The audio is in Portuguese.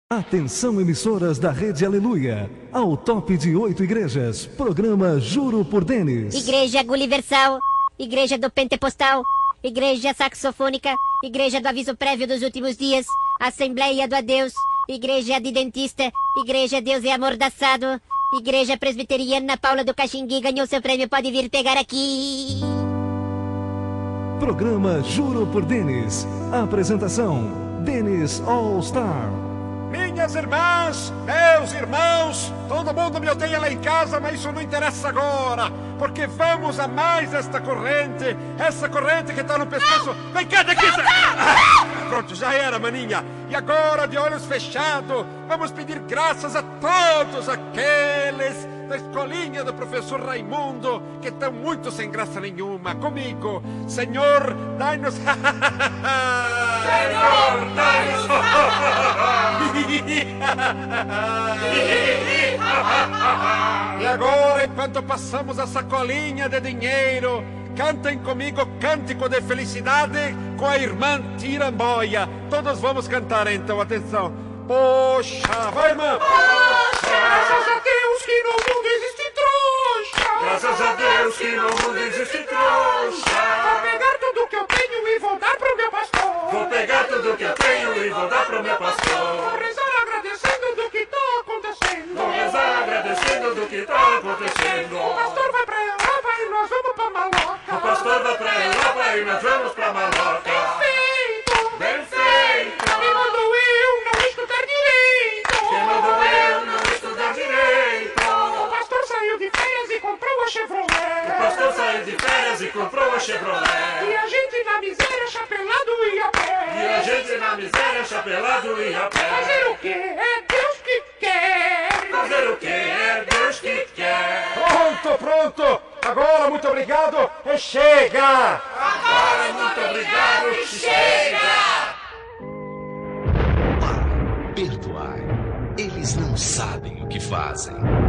Atenção, emissoras da Rede Aleluia, ao top de 8 igrejas, programa Juro por Denis. Igreja Gulliversal, Igreja do Pentecostal, Igreja Saxofônica, Igreja do Aviso Prévio dos Últimos Dias, Assembleia do Adeus, Igreja Adventista, Igreja Deus é Amordaçado, Igreja Presbiteriana Paula do Caxingui ganhou seu prêmio, pode vir pegar aqui. Programa Juro por Denis. Apresentação, Denis All Star. Minhas irmãs, meus irmãos, todo mundo me odeia lá em casa, mas isso não interessa agora, porque vamos a mais essa corrente que está no pescoço. Vem cá daqui! Pronto, já era, maninha. E agora, de olhos fechados, vamos pedir graças a todos aqueles da escolinha do professor Raimundo que estão muito sem graça nenhuma. Comigo, Senhor, dai-nos... Senhor, dai-nos... E agora, enquanto passamos a sacolinha de dinheiro, cantem comigo Cântico de Felicidade com a irmã Tiramboia. Todos vamos cantar então, atenção. Poxa, vai, irmã! Poxa! Graças a Deus que no mundo existe trouxa! Graças a Deus que no mundo existe trouxa! Vou pegar tudo que eu tenho e vou dar pro meu pastor! Vou pegar tudo que eu tenho e vou dar pro meu pastor! Vou rezar agradecendo do que tá acontecendo! Vou rezar agradecendo do que tá acontecendo! O pastor vai pra Europa e nós vamos pra Maloca! O pastor vai pra Europa e nós vamos pra Maloca! Bem feito! Quem mandou eu não estudar direito? Quem mandou eu não estudar direito? O pastor saiu de férias e comprou a Chevrolet! O pastor saiu de férias e comprou a Chevrolet! E a gente na miséria, chapelado e a pé! E a gente na miséria, chapelado e a pé! Fazer o quê? É Deus que quer! Fazer o quê? É Deus que quer! Pronto! Agora, muito obrigado e chega! Agora, muito obrigado e chega! Pai, perdoai. Eles não sabem o que fazem.